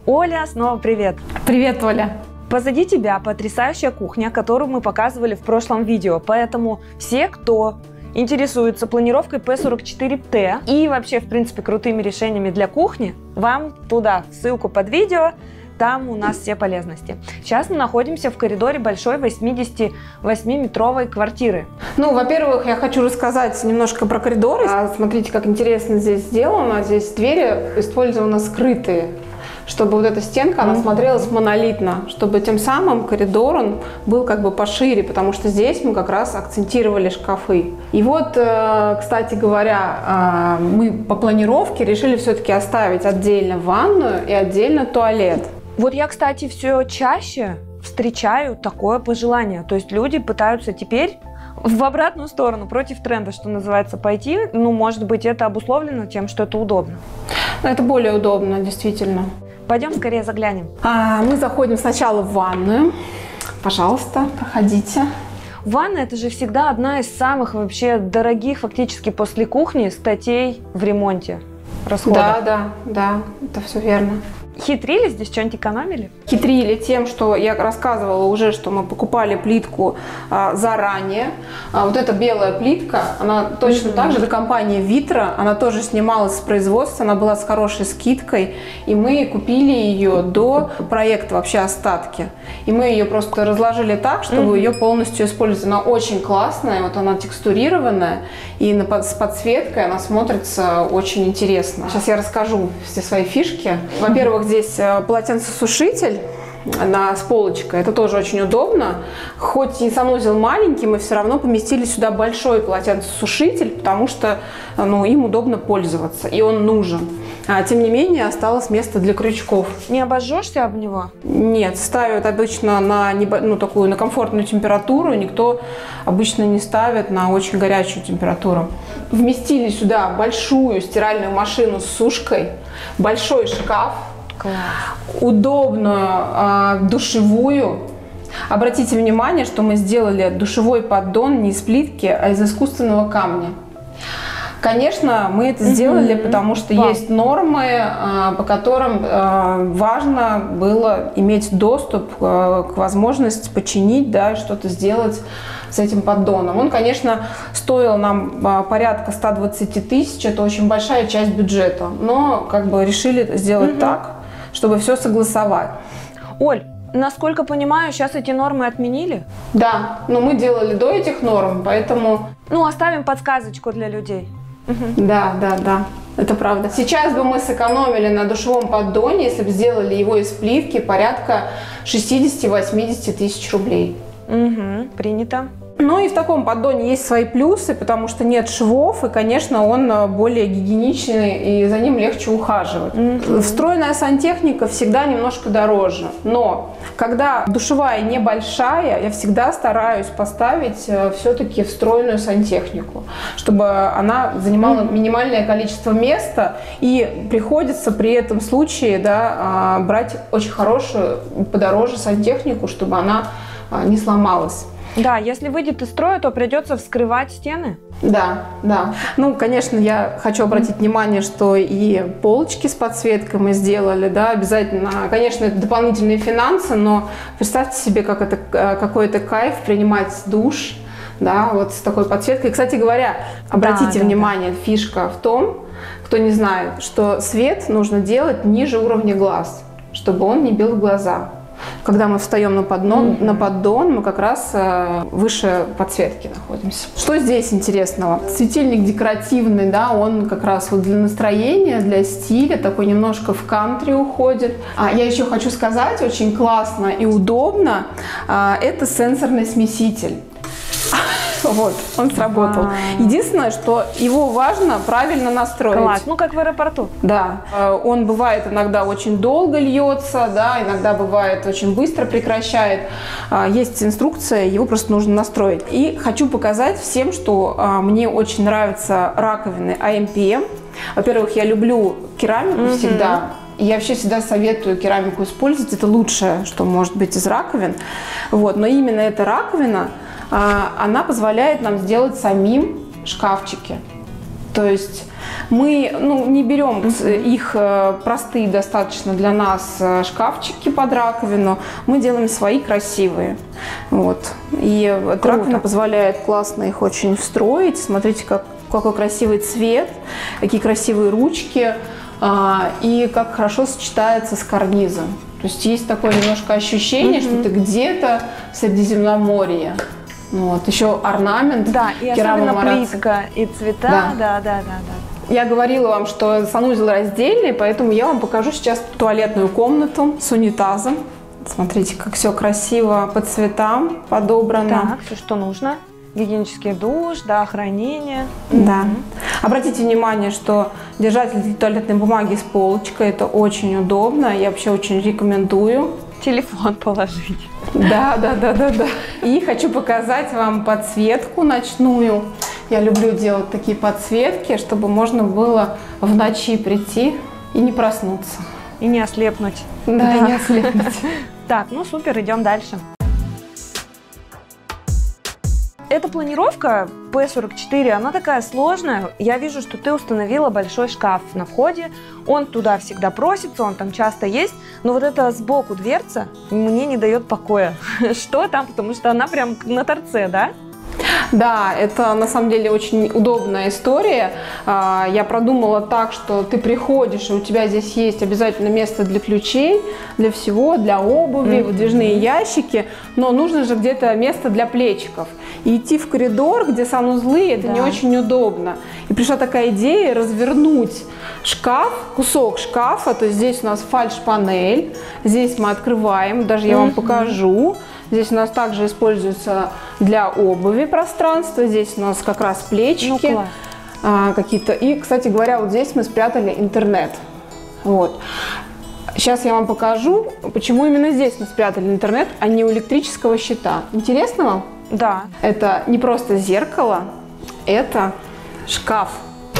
Оля, снова привет! Привет, Оля! Позади тебя потрясающая кухня, которую мы показывали в прошлом видео, поэтому все, кто интересуется планировкой P44T и вообще, в принципе, крутыми решениями для кухни, вам туда, ссылку под видео, там у нас все полезности. Сейчас мы находимся в коридоре большой 88-метровой квартиры. Ну, во-первых, я хочу рассказать немножко про коридоры. Смотрите, как интересно здесь сделано. Здесь двери использованы скрытые, чтобы вот эта стенка, она смотрелась монолитно, чтобы тем самым коридор он был как бы пошире, потому что здесь мы как раз акцентировали шкафы. И вот, кстати говоря, мы по планировке решили все-таки оставить отдельно ванную и отдельно туалет. Вот я, кстати, все чаще встречаю такое пожелание. То есть люди пытаются теперь в обратную сторону, против тренда, что называется, пойти. Ну, может быть, это обусловлено тем, что это удобно. Это более удобно, действительно. Пойдем скорее заглянем. Мы заходим сначала в ванную. Пожалуйста, проходите. Ванна – это же всегда одна из самых вообще дорогих, фактически после кухни, статей в ремонте расхода. Да, это все верно. Хитрили здесь, что-нибудь экономили? Хитрили тем, что я рассказывала уже, что мы покупали плитку заранее. Вот эта белая плитка, она точно так же, это компания Витро, она тоже снималась с производства, она была с хорошей скидкой, и мы купили ее до проекта вообще остатки. И мы ее просто разложили так, чтобы ее полностью использовать. Она очень классная, вот она текстурированная, и с подсветкой она смотрится очень интересно. Сейчас я расскажу все свои фишки. Во-первых, здесь полотенцесушитель с полочкой. Это тоже очень удобно. Хоть и санузел маленький, мы все равно поместили сюда большой полотенцесушитель, потому что им удобно пользоваться, и он нужен. Тем не менее, осталось место для крючков. Не обожжешься об него? Нет, ставят обычно на такую комфортную температуру. Никто обычно не ставит на очень горячую температуру. Вместили сюда большую стиральную машину с сушкой, большой шкаф, удобную душевую. Обратите внимание, что мы сделали душевой поддон не из плитки, а из искусственного камня. Конечно, мы это сделали, потому что есть нормы, по которым важно было иметь доступ к возможности починить, что-то сделать с этим поддоном. Он, конечно, стоил нам порядка 120 тысяч, это очень большая часть бюджета, но решили сделать так, чтобы все согласовать. Оль, насколько понимаю, сейчас эти нормы отменили? Да, но мы делали до этих норм, поэтому... Оставим подсказочку для людей. Да, это правда. Сейчас бы мы сэкономили на душевом поддоне, если бы сделали его из плитки, порядка 60-80 тысяч рублей. Принято. Ну и в таком поддоне есть свои плюсы, потому что нет швов, и, конечно, он более гигиеничный, и за ним легче ухаживать. Встроенная сантехника всегда немножко дороже, но когда душевая небольшая, я всегда стараюсь поставить все-таки встроенную сантехнику, чтобы она занимала минимальное количество места, и приходится при этом случае брать очень хорошую, подороже сантехнику, чтобы она не сломалась. Да, если выйдет из строя, то придется вскрывать стены. Да. Конечно, я хочу обратить внимание, что и полочки с подсветкой мы сделали, обязательно. Конечно, это дополнительные финансы, но представьте себе, какой это кайф принимать душ, вот с такой подсветкой. Кстати говоря, обратите внимание, фишка в том, кто не знает, что свет нужно делать ниже уровня глаз, чтобы он не бил в глаза. Когда мы встаем на поддон, мы как раз выше подсветки находимся. Что здесь интересного? Светильник декоративный, он как раз для настроения, для стиля, такой немножко в кантри уходит. Я еще хочу сказать, очень классно и удобно, это сенсорный смеситель. Вот, он сработал. Единственное, что его важно правильно настроить. Класс, как в аэропорту. Да, он бывает иногда очень долго льется, иногда бывает очень быстро прекращает. Есть инструкция, его просто нужно настроить. И хочу показать всем, что мне очень нравятся раковины AMPM. Во-первых, я люблю керамику всегда. И я вообще всегда советую керамику использовать. Это лучшее, что может быть из раковин. Но именно эта раковина, она позволяет нам сделать самим шкафчики. То есть Мы не берем их простые достаточно для нас шкафчики под раковину, мы делаем свои красивые. Вот. И раковина позволяет классно их очень встроить. Смотрите, какой красивый цвет, какие красивые ручки и как хорошо сочетается с карнизом. То есть есть такое немножко ощущение, что ты где-то в Средиземноморье. Вот. Еще орнамент. Да, и особенно плитка, и цвета. Да. Я говорила вам, что санузел раздельный, поэтому я вам покажу сейчас туалетную комнату с унитазом. Смотрите, как все красиво по цветам подобрано. Так, все, что нужно. Гигиенический душ, да, хранение. Да. Обратите внимание, что держатель туалетной бумаги с полочкой, это очень удобно. Я вообще очень рекомендую. Телефон положить. Да. И хочу показать вам подсветку ночную. Я люблю делать такие подсветки, чтобы можно было в ночи прийти и не проснуться. И не ослепнуть. Да, и не ослепнуть. Так, супер, идем дальше. Эта планировка P44, она такая сложная. Я вижу, что ты установила большой шкаф на входе. Он туда всегда просится, он там часто есть. Но вот эта сбоку дверца мне не дает покоя. Что там? Потому что она прям на торце, да? Да, это на самом деле очень удобная история. Я продумала так, что ты приходишь, и у тебя здесь есть обязательно место для ключей, для всего, для обуви, выдвижные ящики, но нужно же где-то место для плечиков. И идти в коридор, где санузлы, это не очень удобно. И пришла такая идея развернуть шкаф, кусок шкафа, то есть здесь у нас фальш-панель, здесь мы открываем, даже я вам покажу. Здесь у нас также используется для обуви пространство. Здесь у нас как раз плечики какие-то. И, кстати говоря, вот здесь мы спрятали интернет. Вот. Сейчас я вам покажу, почему именно здесь мы спрятали интернет, а не у электрического щита. Интересно вам? Да. Это не просто зеркало, это шкаф.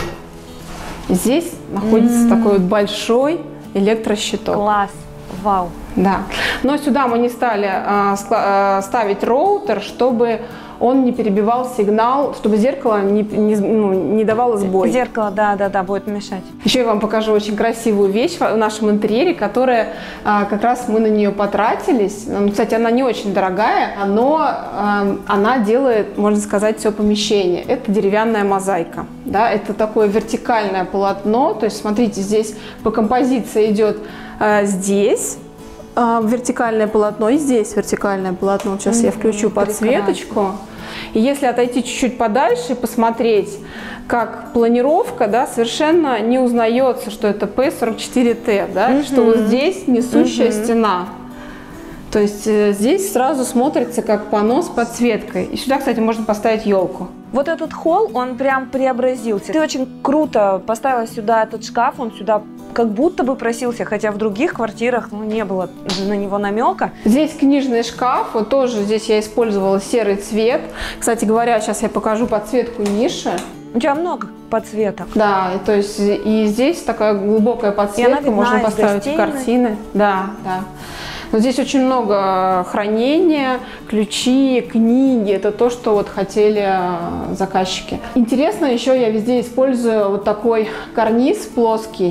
Здесь находится такой вот большой электрощиток. Класс. Вау. Да, но сюда мы не стали ставить роутер, чтобы он не перебивал сигнал, чтобы зеркало не давало сбой. Зеркало, да, будет мешать. Еще я вам покажу очень красивую вещь в нашем интерьере, которая как раз мы на нее потратились. Кстати, она не очень дорогая, но она делает, можно сказать, все помещение. Это деревянная мозаика. Да, это такое вертикальное полотно. То есть, смотрите, здесь по композиции идет здесь вертикальное полотно и здесь вертикальное полотно. Сейчас я включу подсветочку. И если отойти чуть-чуть подальше и посмотреть, как планировка, да, совершенно не узнается, что это P44T, да, что вот здесь несущая стена. То есть здесь сразу смотрится как панно с подсветкой. И сюда, кстати, можно поставить елку. Вот этот холл, он прям преобразился. Ты очень круто поставила сюда этот шкаф, он сюда как будто бы просился, хотя в других квартирах не было на него намека. Здесь книжный шкаф, вот тоже здесь я использовала серый цвет. Кстати говоря, сейчас я покажу подсветку ниши. У тебя много подсветок. Да, то есть и здесь такая глубокая подсветка, можно поставить картины. Да. Но здесь очень много хранения, ключи, книги. Это то, что вот хотели заказчики. Интересно, еще я везде использую вот такой карниз плоский.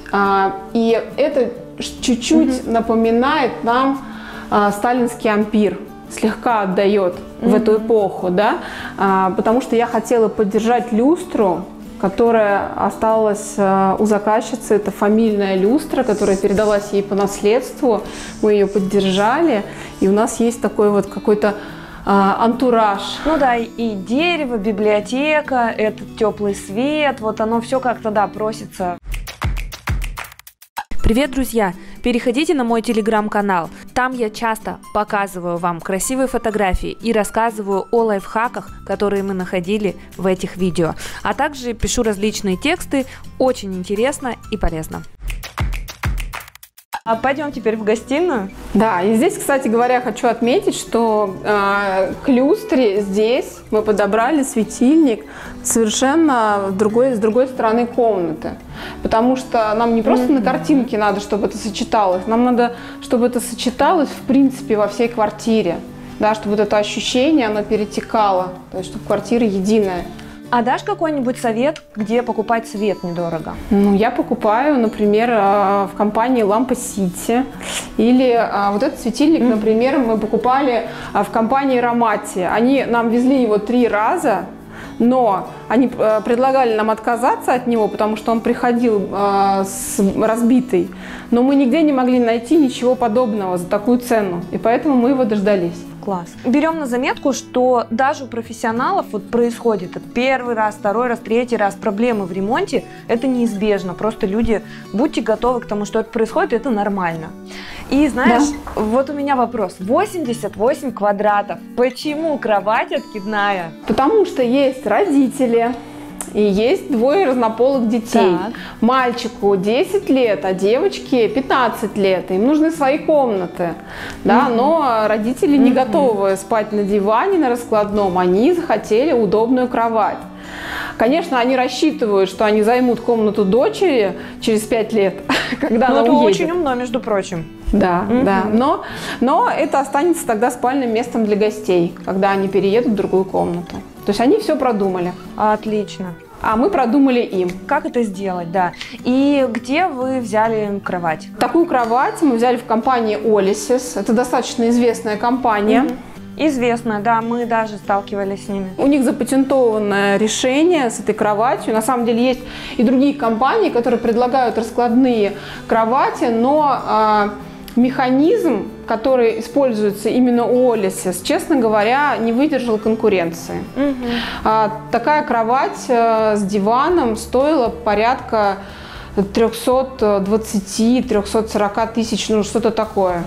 И это чуть-чуть напоминает нам сталинский ампир. Слегка отдает в эту эпоху, да? Потому что я хотела поддержать люстру, которая осталась у заказчицы. Это фамильная люстра, которая передалась ей по наследству. Мы ее поддержали, и у нас есть такой вот какой-то антураж. Ну да, и дерево, библиотека, этот теплый свет, вот оно все как-то, да, просится. Привет, друзья! Переходите на мой телеграм-канал. Там я часто показываю вам красивые фотографии и рассказываю о лайфхаках, которые мы находили в этих видео. А также пишу различные тексты. Очень интересно и полезно. А пойдем теперь в гостиную. Да, и здесь, кстати говоря, хочу отметить, что к люстре здесь мы подобрали светильник совершенно с другой стороны комнаты. Потому что нам не просто на картинке надо, чтобы это сочеталось, нам надо, чтобы это сочеталось в принципе во всей квартире. Да, чтобы вот это ощущение, оно перетекало, то есть чтобы квартира единая. А дашь какой-нибудь совет, где покупать свет недорого? Ну, я покупаю, например, в компании Lampa City. Или вот этот светильник, например, мы покупали в компании Ромати. Они нам везли его 3 раза. Но они предлагали нам отказаться от него, потому что он приходил разбитый. Но мы нигде не могли найти ничего подобного за такую цену. И поэтому мы его дождались. Класс. Берем на заметку, что даже у профессионалов вот происходит первый раз, второй раз, третий раз проблемы в ремонте. Это неизбежно. Просто люди, будьте готовы к тому, что это происходит, это нормально. И знаешь, вот у меня вопрос. 88 квадратов. Почему кровать откидная? Потому что есть родители. И есть 2 разнополых детей. Так. Мальчику 10 лет, а девочке 15 лет. Им нужны свои комнаты. Да? Но родители не готовы спать на диване, на раскладном. Они захотели удобную кровать. Конечно, они рассчитывают, что они займут комнату дочери через 5 лет, когда она уедет. Это очень умно, между прочим. Да, да. Но это останется тогда спальным местом для гостей, когда они переедут в другую комнату. То есть они все продумали. Отлично. А мы продумали им. Как это сделать, да. И где вы взяли кровать? Такую кровать мы взяли в компании Olisys. Это достаточно известная компания. Известно, да, мы даже сталкивались с ними. У них запатентованное решение с этой кроватью. На самом деле есть и другие компании, которые предлагают раскладные кровати, но механизм, который используется именно у Olisys, честно говоря, не выдержал конкуренции. Такая кровать с диваном стоила порядка 320-340 тысяч, ну что-то такое.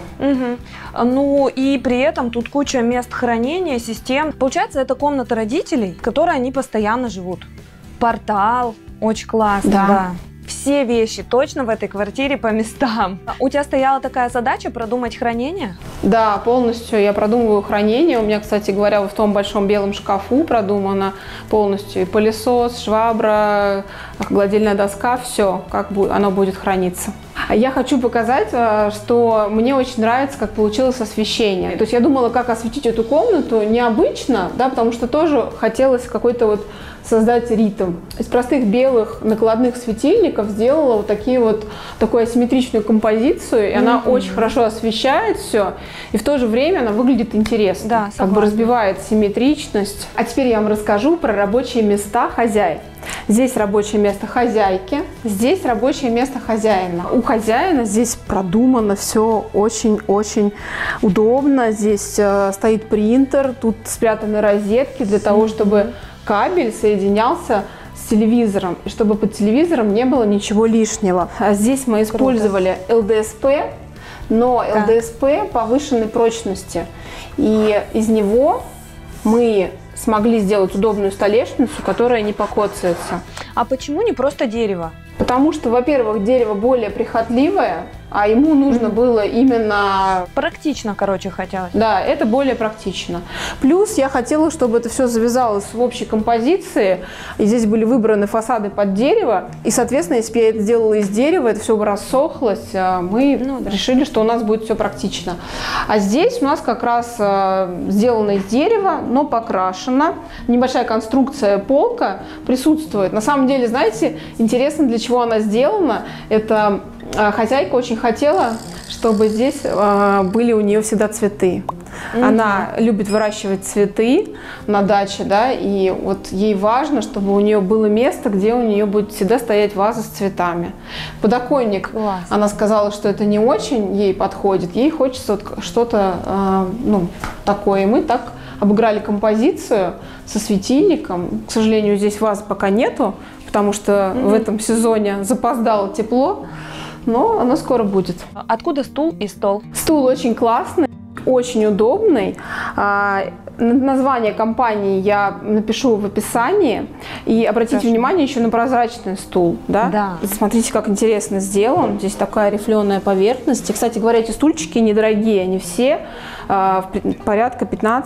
Ну и при этом тут куча мест хранения, систем. Получается, это комната родителей, в которой они постоянно живут. Портал, очень классно, да. Все вещи точно в этой квартире по местам. У тебя стояла такая задача продумать хранение? Да, полностью я продумываю хранение. У меня, кстати говоря, в том большом белом шкафу продумано полностью и пылесос, швабра, гладильная доска, все, как оно будет храниться. Я хочу показать, что мне очень нравится, как получилось освещение. То есть я думала, как осветить эту комнату необычно, да, потому что тоже хотелось какой-то вот создать ритм. Из простых белых накладных светильников сделала вот такую асимметричную композицию, и она очень хорошо освещает все, и в то же время она выглядит интересно, да, как бы разбивает симметричность. А теперь я вам расскажу про рабочие места хозяев. Здесь рабочее место хозяйки, здесь рабочее место хозяина. У хозяина здесь продумано все очень-очень удобно. Здесь стоит принтер, тут спрятаны розетки для того, чтобы кабель соединялся с телевизором, и чтобы под телевизором не было ничего лишнего. А здесь мы использовали ЛДСП, но ЛДСП повышенной прочности. И из него мы смогли сделать удобную столешницу, которая не покоцается. А почему не просто дерево? Потому что, во-первых, дерево более прихотливое, а ему нужно было именно... Практично, короче, хотелось. Да, это более практично. Плюс я хотела, чтобы это все завязалось в общей композиции. И здесь были выбраны фасады под дерево. И, соответственно, если бы я это сделала из дерева, это все бы рассохлось, мы решили, что у нас будет все практично. А здесь у нас как раз сделано из дерева, но покрашено. Небольшая конструкция полка присутствует. На самом деле, знаете, интересно, для чего она сделана. Это... Хозяйка очень хотела, чтобы здесь были у нее всегда цветы. Она любит выращивать цветы на даче, да, и вот ей важно, чтобы у нее было место, где у нее будет всегда стоять ваза с цветами. Подоконник, она сказала, что это не очень ей подходит, ей хочется вот что-то такое. И мы так обыграли композицию со светильником. К сожалению, здесь вазы пока нету, потому что в этом сезоне запоздало тепло. Но оно скоро будет. Откуда стул и стол? Стул очень классный, очень удобный. Название компании я напишу в описании. И обратите внимание еще на прозрачный стул. Да? Смотрите, как интересно сделан. Здесь такая рифленая поверхность. И, кстати говоря, эти стульчики недорогие. Они все порядка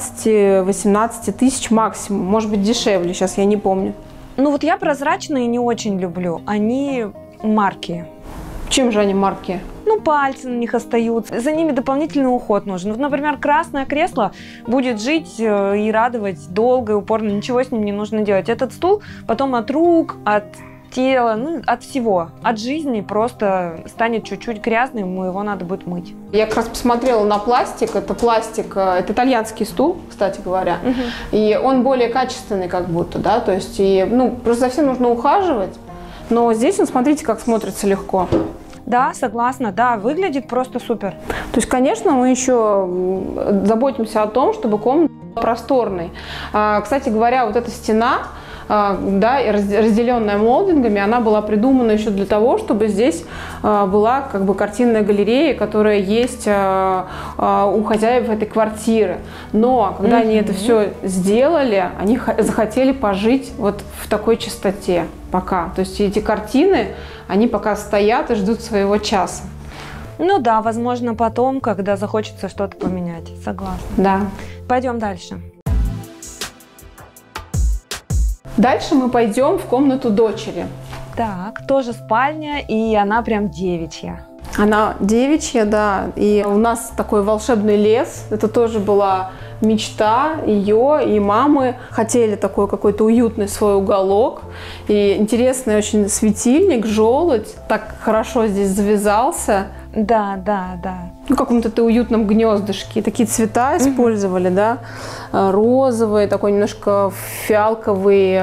15-18 тысяч максимум. Может быть, дешевле. Сейчас я не помню. Ну вот я прозрачные не очень люблю. Они марки. Чем же они марки? ну, пальцы на них остаются, за ними дополнительный уход нужен. Вот, например, красное кресло будет жить и радовать долго и упорно, ничего с ним не нужно делать. Этот стул потом от рук, от тела, ну, от всего, от жизни просто станет чуть-чуть грязным, и его надо будет мыть. Я как раз посмотрела на пластик, это итальянский стул, кстати говоря, и он более качественный как будто, да, то есть, и, ну, просто за всем нужно ухаживать, но здесь он, смотрите, как смотрится легко. Да, согласна, да, выглядит просто супер. То есть, конечно, мы еще заботимся о том, чтобы комната была просторной. Кстати говоря, вот эта стена, да, разделенная молдингами, она была придумана еще для того, чтобы здесь была как бы картинная галерея, которая есть у хозяев этой квартиры. Но когда они это все сделали, они захотели пожить вот в такой чистоте пока. То есть эти картины, они пока стоят и ждут своего часа. Ну да, возможно, потом, когда захочется что-то поменять. Согласна. Да. Пойдем дальше. Дальше мы пойдем в комнату дочери. Так, тоже спальня, и она прям девичья. Она девичья, да, и у нас такой волшебный лес. Это тоже была мечта ее и мамы. Хотели такой какой-то уютный свой уголок. И интересный очень светильник, желудь. Так хорошо здесь завязался. Да, да, да. Ну, в каком-то уютном гнездышке. Такие цвета использовали, да. Розовый, такой немножко фиалковый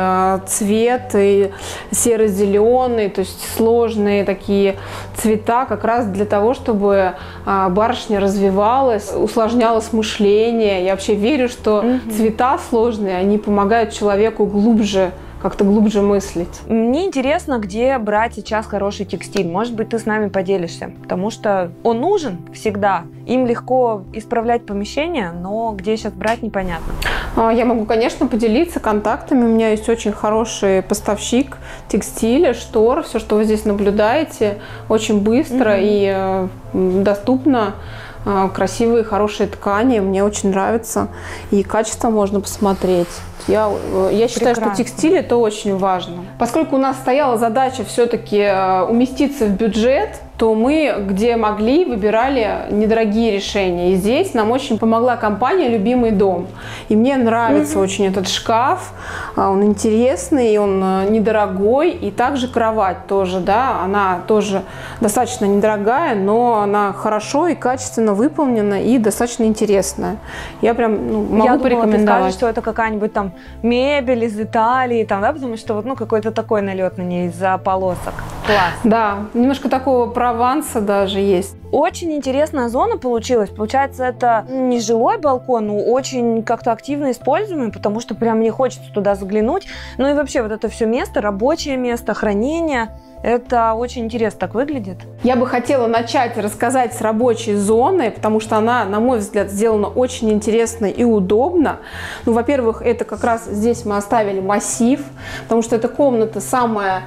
цвет и серо-зеленый. То есть сложные такие цвета как раз для того, чтобы барышня развивалась, усложнялось мышление. Я вообще верю, что цвета сложные, они помогают человеку глубже, как-то глубже мыслить. Мне интересно, где брать сейчас хороший текстиль. Может быть, ты с нами поделишься, потому что он нужен всегда. Им легко исправлять помещение, но где сейчас брать, непонятно. Я могу, конечно, поделиться контактами. У меня есть очень хороший поставщик текстиля, штор. Все, что вы здесь наблюдаете, очень быстро и доступно. Красивые, хорошие ткани. Мне очень нравится. И качество можно посмотреть. Я считаю, что текстиль – это очень важно. Поскольку у нас стояла задача все-таки уместиться в бюджет, то мы, где могли, выбирали недорогие решения. И здесь нам очень помогла компания «Любимый дом». И мне нравится очень этот шкаф. Он интересный, он недорогой. И также кровать тоже, да, она тоже достаточно недорогая, но она хорошо и качественно выполнена и достаточно интересная. Я прям могу порекомендовать. Ты скажешь, что это какая-нибудь там мебель из Италии, там, да, потому что вот, ну, какой-то такой налет на ней из-за полосок. Класс. Да, немножко такого Прованса даже есть. Очень интересная зона получилась. Получается, это не жилой балкон, но очень как-то активно используемый, потому что прям мне хочется туда заглянуть. Ну и вообще вот это все место, рабочее место, хранение. Это очень интересно так выглядит. Я бы хотела начать рассказать с рабочей зоны, потому что она, на мой взгляд, сделана очень интересно и удобно. Ну, во-первых, это как раз здесь мы оставили массив, потому что эта комната самая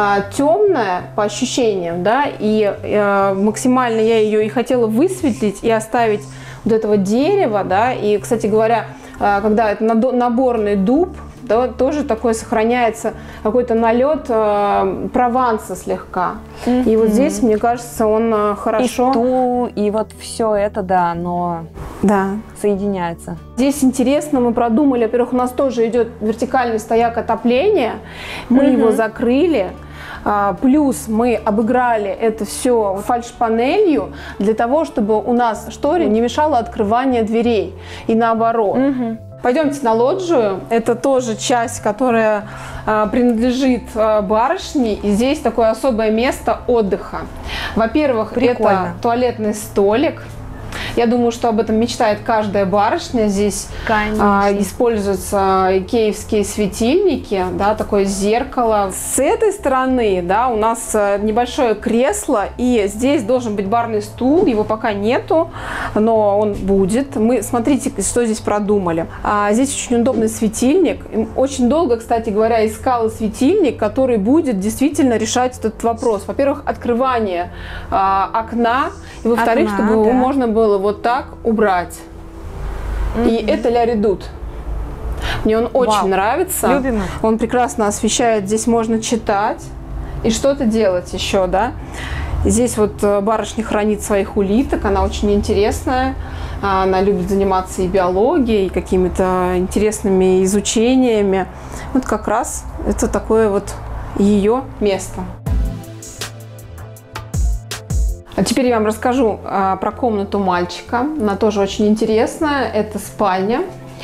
темная по ощущениям, да, и максимально я ее и хотела высветлить и оставить вот этого дерева, да, и, кстати говоря, когда это наборный дуб, да, тоже такой сохраняется какой-то налет Прованса слегка. И вот здесь, мне кажется, он хорошо... И стул, и вот все это, да, оно соединяется. Здесь интересно, мы продумали, во-первых, у нас тоже идет вертикальный стояк отопления, мы его закрыли. Плюс мы обыграли это все фальш-панелью для того, чтобы у нас шторе не мешало открывание дверей и наоборот. Пойдемте на лоджию. Это тоже часть, которая принадлежит барышне. И здесь такое особое место отдыха. Во-первых, это туалетный столик. Я думаю, что об этом мечтает каждая барышня. Здесь используются икеевские светильники, да, такое зеркало. С этой стороны, да, у нас небольшое кресло, и здесь должен быть барный стул. Его пока нету, но он будет. Смотрите, что здесь продумали. Здесь очень удобный светильник. Очень долго, кстати говоря, искала светильник, который будет действительно решать этот вопрос. Во-первых, открывание окна, и во-вторых, чтобы его можно было вот так убрать. И это Ля Редут. Мне он очень нравится. Любимый. Он прекрасно освещает. Здесь можно читать и что-то делать еще, да. Здесь вот барышня хранит своих улиток, она очень интересная. Она любит заниматься и биологией, и какими-то интересными изучениями. Вот как раз это такое вот ее место. А теперь я вам расскажу про комнату мальчика. Она тоже очень интересная. Это спальня.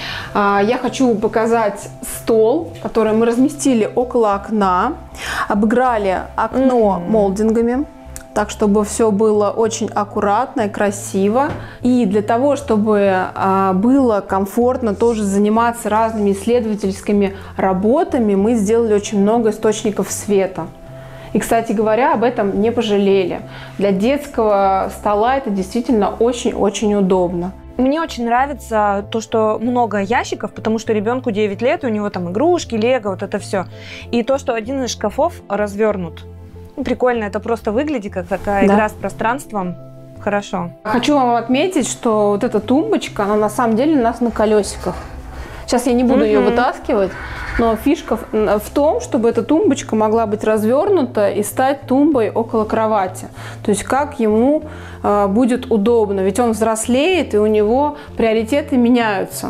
Я хочу показать стол, который мы разместили около окна. Обыграли окно молдингами, так, чтобы все было очень аккуратно и красиво. И для того, чтобы было комфортно тоже заниматься разными исследовательскими работами, мы сделали очень много источников света. И, кстати говоря, об этом не пожалели. Для детского стола это действительно очень-очень удобно. Мне очень нравится то, что много ящиков, потому что ребенку 9 лет, и у него там игрушки, лего, вот это все. И то, что один из шкафов развернут. Прикольно, это просто выглядит как такая игра с пространством. Хорошо. Хочу вам отметить, что вот эта тумбочка, она на самом деле у нас на колесиках. Сейчас я не буду ее вытаскивать, но фишка в том, чтобы эта тумбочка могла быть развернута и стать тумбой около кровати. То есть как ему будет удобно, ведь он взрослеет и у него приоритеты меняются.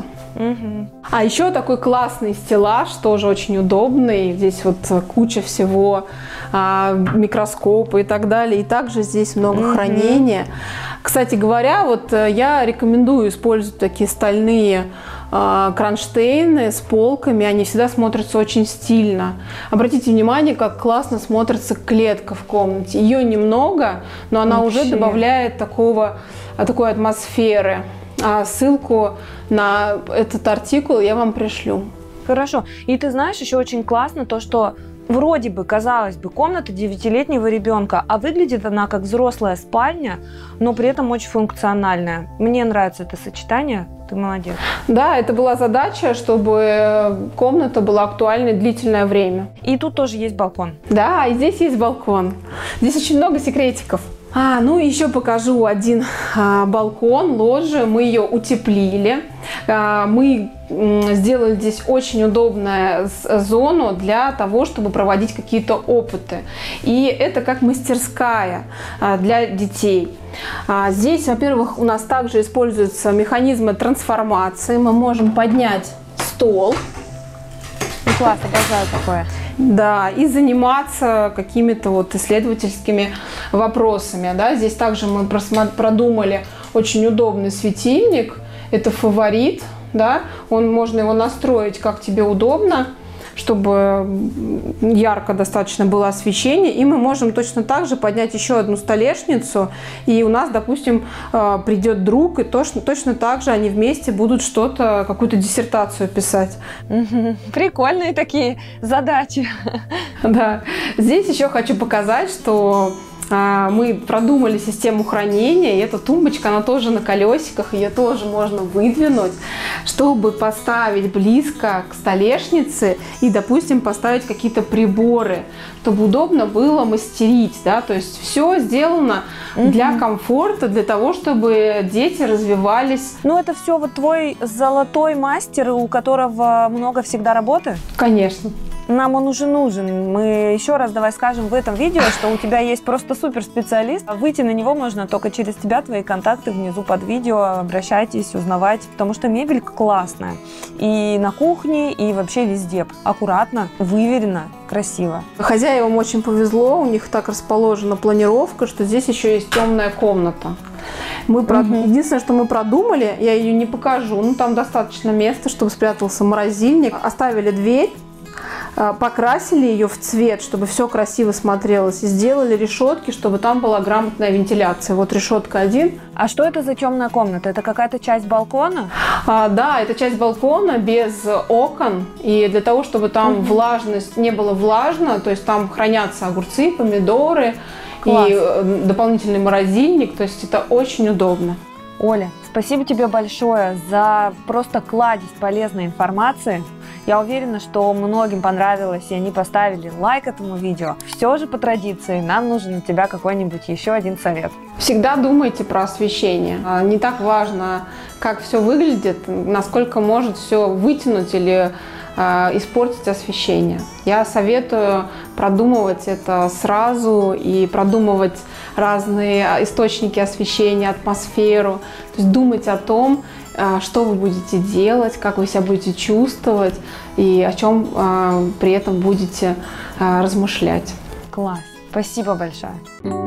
А еще такой классный стеллаж, тоже очень удобный. Здесь вот куча всего, микроскопы и так далее. И также здесь много хранения. Кстати говоря, вот я рекомендую использовать такие стальные кронштейны с полками. Они всегда смотрятся очень стильно. Обратите внимание, как классно смотрится клетка в комнате. Ее немного, но она уже добавляет такой атмосферы. Ссылку на этот артикул я вам пришлю. Хорошо. И ты знаешь, еще очень классно то, что вроде бы, казалось бы, комната 9-летнего ребенка, а выглядит она как взрослая спальня, но при этом очень функциональная. Мне нравится это сочетание. Ты молодец. Да, это была задача, чтобы комната была актуальной длительное время. И тут тоже есть балкон. Да, и здесь есть балкон. Здесь очень много секретиков. Ну еще покажу один балкон, лоджию. Мы ее утеплили. Мы сделали здесь очень удобную зону для того, чтобы проводить какие-то опыты. И это как мастерская для детей. Здесь, во-первых, у нас также используются механизмы трансформации. Мы можем поднять стол. Классно, обожаю такое. Да, и заниматься какими-то вот исследовательскими вопросами. Да. Здесь также мы продумали очень удобный светильник. Это фаворит. Да. Можно его настроить, как тебе удобно, чтобы ярко достаточно было освещение. И мы можем точно так же поднять еще одну столешницу. И у нас, допустим, придет друг, и точно так же они вместе будут какую-то диссертацию писать. Прикольные такие задачи. Да. Здесь еще хочу показать, что мы продумали систему хранения, и эта тумбочка, она тоже на колесиках, ее тоже можно выдвинуть, чтобы поставить близко к столешнице и, допустим, поставить какие-то приборы, чтобы удобно было мастерить, да, то есть все сделано для комфорта, для того, чтобы дети развивались. Ну, это все вот твой золотой мастер, у которого много всегда работы? Конечно. Нам он уже нужен. Мы еще раз давай скажем в этом видео, что у тебя есть просто супер специалист. Выйти на него можно только через тебя, твои контакты внизу под видео. Обращайтесь, узнавайте, потому что мебель классная. И на кухне, и вообще везде. Аккуратно, выверено, красиво. Хозяевам очень повезло, у них так расположена планировка, что здесь еще есть темная комната. Единственное, что мы продумали, я ее не покажу, но там достаточно места, чтобы спрятался морозильник. Оставили дверь, покрасили ее в цвет, чтобы все красиво смотрелось, и сделали решетки, чтобы там была грамотная вентиляция. Вот решетка 1. А что это за темная комната? Это какая-то часть балкона? Да, это часть балкона без окон, и для того, чтобы там влажность не было влажно, то есть там хранятся огурцы, помидоры. Класс. И дополнительный морозильник, то есть это очень удобно. Оля, спасибо тебе большое за просто кладезь полезной информации. Я уверена, что многим понравилось, и они поставили лайк этому видео. Все же по традиции нам нужен от тебя какой-нибудь еще один совет. Всегда думайте про освещение. Не так важно, как все выглядит, насколько может все вытянуть или испортить освещение. Я советую продумывать это сразу и продумывать разные источники освещения, атмосферу. То есть думать о том, что вы будете делать, как вы себя будете чувствовать и о чем при этом будете размышлять. Класс! Спасибо большое!